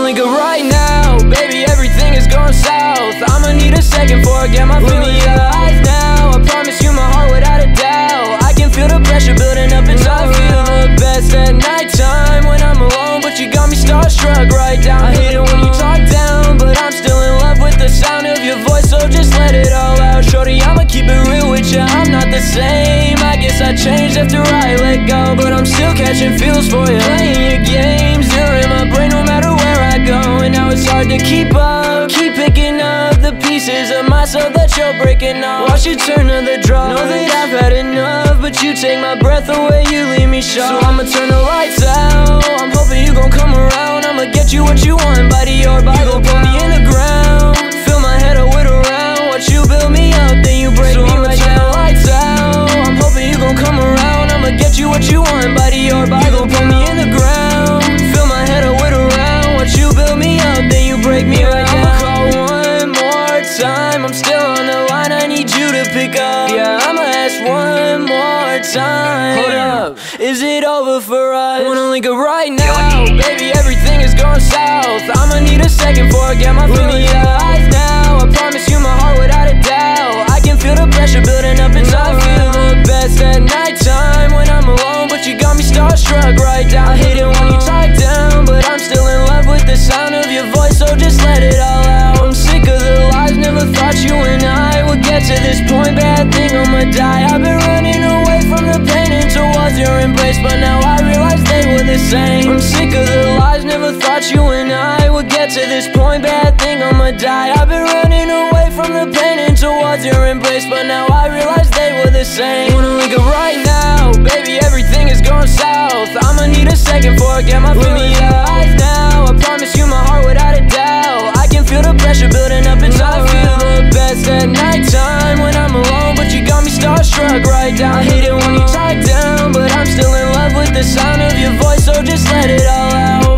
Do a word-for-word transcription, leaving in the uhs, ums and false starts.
wanna leave it right now. Baby, everything is going south. I'ma need a second before I get my feelings. Look me in the eyes now, I promise you my heart without a doubt. I can feel the pressure building up inside. I feel the best at nighttime when I'm alone, but you got me starstruck right down. I hate it when you talk down, but I'm still in love with the sound of your voice, so just let it all out. Shorty, I'ma keep it real with ya, I'm not the same. I guess I changed after I let go, but I'm still catching feels for you. Playing your games, you're in my brain no matter where I go, and now it's hard to keep up. Keep picking up the pieces of myself that you're breaking off. Watch you turn to the draw. Know that I've had enough, but you take my breath away, you leave me shocked. So I'ma turn the lights out, I'm hoping you gon' come around. I'ma get you what you want, body your body. You gon' put me in the ground, fill my head up with a round. Watch you build me up, then you break so me I'ma right turn down. The lights out, I'm hoping you gon' come around. I'ma get you what you want, body your body. You gon' put me in the ground, fill my head up with a round. Watch you build me up, then you break me right down. I'ma call one more time, I'm still on the line, I need you to pick up. Yeah, I'ma ask one more time. Hold up, is it over for us? Wanna link it right now. Baby, everything is going south. I'ma need a second before I get my feelings. Look me in the eyes now, I promise you my heart without a doubt. I can feel the pressure building up inside. I feel the best at nighttime when I'm alone, but you got me starstruck right down. I hate it when you talk down, but I'm still in love with the sound of your voice, so just let it all out. I'm sick of the lies, never thought you and I would get to this point. Bad thing, I'ma die. I've been running away from the pain and towards your embrace, but now I realize they were the same. I'm sick of the lies, never thought you and I would get to this point. Bad thing, I'ma die. I've been running away from the pain and towards your embrace, but now I realize they were the same. Wanna link it right now, baby, everything is going south. I'ma need a second before I get my feelings. Look me in the eyes now, I promise you my heart without a doubt. I can feel the pressure building up inside. I feel the best at nighttime when I'm alone, but you got me starstruck right down. I hate it when you talk down, but I'm still in love with the sound of your voice, so just let it all out.